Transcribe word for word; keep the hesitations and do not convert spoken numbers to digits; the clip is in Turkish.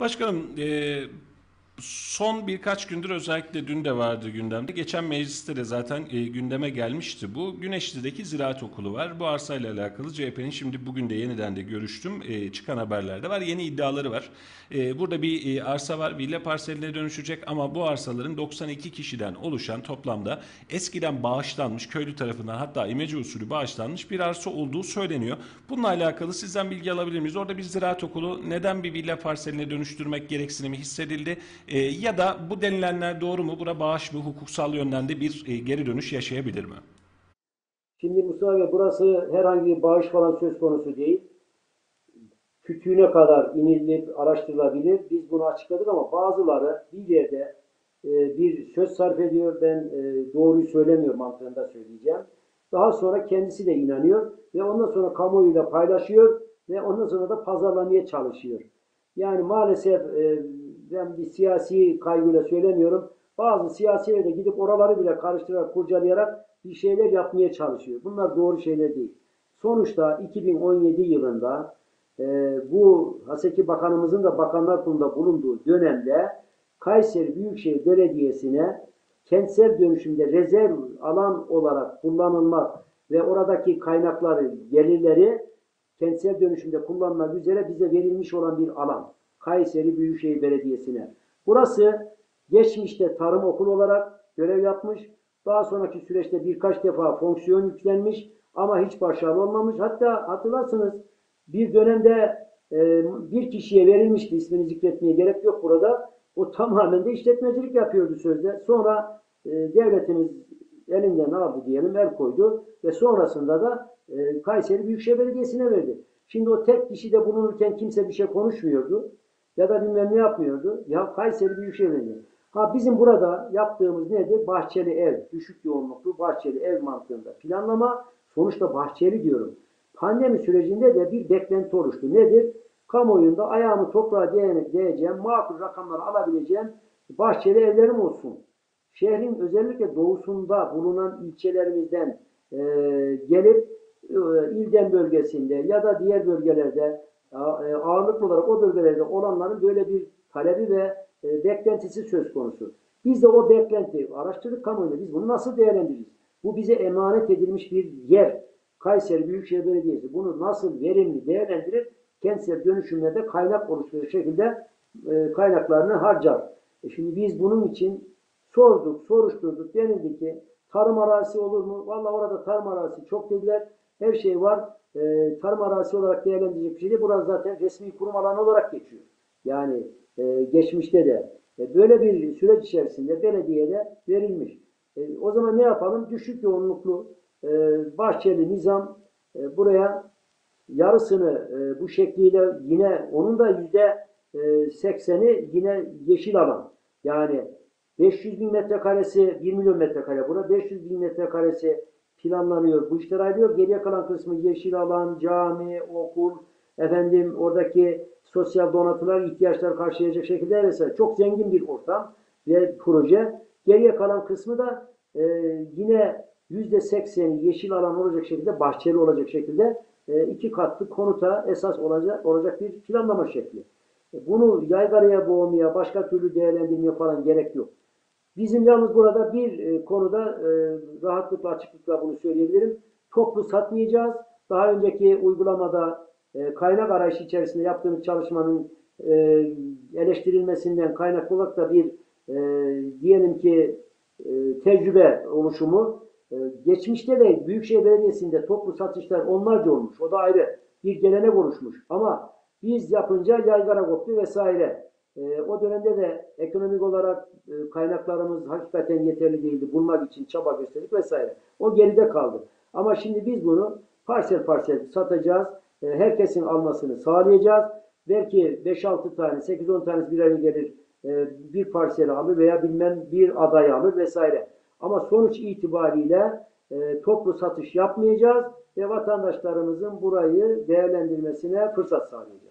Başkanım, e, son birkaç gündür özellikle dün de vardı gündemde. Geçen mecliste de zaten e, gündeme gelmişti bu. Güneşli'deki Ziraat Okulu var. Bu arsayla alakalı C H P'nin şimdi bugün de yeniden de görüştüm. E, çıkan haberlerde var. Yeni iddiaları var. E, burada bir e, arsa var. Villa parseline dönüşecek ama bu arsaların doksan iki kişiden oluşan toplamda eskiden bağışlanmış, köylü tarafından hatta imece usulü bağışlanmış bir arsa olduğu söyleniyor. Bununla alakalı sizden bilgi alabilir miyiz? Orada bir ziraat okulu neden bir villa parseline dönüştürmek gereksinimi hissedildi? E, ya da bu denilenler doğru mu? Buna bağış mı? Hukuksal yönden de bir e, geri dönüş yaşayabilir mi? Şimdi Mustafa Bey, burası herhangi bir bağış falan söz konusu değil. Kütüğüne kadar inilip araştırılabilir. Biz bunu açıkladık ama bazıları bir yerde e, bir söz sarf ediyor. Ben e, doğruyu söylemiyorum mantığında söyleyeceğim. Daha sonra kendisi de inanıyor ve ondan sonra kamuoyuyla paylaşıyor ve ondan sonra da pazarlamaya çalışıyor. Yani maalesef e, ben bir siyasi kaygıyla söylemiyorum. Bazı siyasiler de gidip oraları bile karıştırarak, kurcalayarak bir şeyler yapmaya çalışıyor. Bunlar doğru şeyler değil. Sonuçta iki bin on yedi yılında e, bu Haseki Bakanımızın da Bakanlar Kurulu'nda bulunduğu dönemde Kayseri Büyükşehir Belediyesi'ne kentsel dönüşümde rezerv alan olarak kullanılmak ve oradaki kaynakları, gelirleri kentsel dönüşümde kullanmak üzere bize verilmiş olan bir alan. Kayseri Büyükşehir Belediyesi'ne. Burası geçmişte tarım okulu olarak görev yapmış. Daha sonraki süreçte birkaç defa fonksiyon yüklenmiş ama hiç başarılı olmamış. Hatta hatırlarsınız bir dönemde e, bir kişiye verilmişti. İsmini zikretmeye gerek yok burada. O tamamen de işletmecilik yapıyordu sözde. Sonra e, devletimiz elinden aldı diyelim, el koydu ve sonrasında da e, Kayseri Büyükşehir Belediyesi'ne verdi. Şimdi o tek kişide bulunurken kimse bir şey konuşmuyordu ya da bilmem ne yapmıyordu. Ya Kayseri Büyükşehir Belediyesi. Ha bizim burada yaptığımız nedir? Bahçeli ev, düşük yoğunluklu bahçeli ev mantığında planlama. Sonuçta bahçeli diyorum. Pandemi sürecinde de bir beklenti oluştu. Nedir? Kamuoyunda ayağımı toprağa değeceğim, makul rakamları alabileceğim bahçeli evlerim olsun. Şehrin özellikle doğusunda bulunan ilçelerimizden e, gelip e, İldem bölgesinde ya da diğer bölgelerde e, ağırlıklı olarak o bölgelerde olanların böyle bir talebi ve e, beklentisi söz konusu. Biz de o beklenti araştırdık kamuoyunda. Biz bunu nasıl değerlendiririz? Bu bize emanet edilmiş bir yer. Kayseri Büyükşehir Belediyesi bunu nasıl verimli değerlendirir? Kentsel dönüşümlerde kaynak oluşturacak şekilde e, kaynaklarını harcar. E şimdi biz bunun için sorduk, soruşturduk. Denildi ki tarım arazisi olur mu? Vallahi orada tarım arazisi çok dediler. Her şey var. E, tarım arazisi olarak değerlendirecek bir şey değil. Burası zaten resmi kurum alanı olarak geçiyor. Yani e, geçmişte de e, böyle bir süreç içerisinde belediyede verilmiş. E, o zaman ne yapalım? Düşük yoğunluklu e, bahçeli nizam e, buraya yarısını e, bu şekliyle yine onun da yüzde sekseni yine yeşil alan. Yani beş yüz bin metrekaresi bir milyon metrekare bura. beş yüz bin metrekaresi planlanıyor. Bu işler ayrılıyor. Geriye kalan kısmı yeşil alan, cami, okul, efendim oradaki sosyal donatılar, ihtiyaçlar karşılayacak şekilde vesaire. Çok zengin bir ortam ve proje. Geriye kalan kısmı da e, yine yüzde sekseni yeşil alan olacak şekilde, bahçeli olacak şekilde e, iki katlı konuta esas olacak, olacak bir planlama şekli. E, bunu yaygaraya boğmaya, başka türlü değerlendirmeye falan gerek yok. Bizim yalnız burada bir e, konuda e, rahatlıkla, açıklıkla bunu söyleyebilirim. Toplu satmayacağız. Daha önceki uygulamada e, kaynak arayışı içerisinde yaptığımız çalışmanın e, eleştirilmesinden kaynaklı olarak da bir e, diyelim ki e, tecrübe oluşumu. E, geçmişte de Büyükşehir Belediyesi'nde toplu satışlar onlarca olmuş. O da ayrı bir gelenek oluşmuş. Ama biz yapınca yaygara koptu vesaire. E, o dönemde de ekonomik olarak e, kaynaklarımız hakikaten yeterli değildi. Bulmak için çaba gösterdik vesaire. O geride kaldı. Ama şimdi biz bunu parsel parsel satacağız. E, herkesin almasını sağlayacağız. Belki beş altı tane, sekiz on tanesi bir araya gelir. E, bir parseli alır veya bilmem bir adayı alır vesaire. Ama sonuç itibariyle e, toplu satış yapmayacağız ve vatandaşlarımızın burayı değerlendirmesine fırsat sağlayacağız.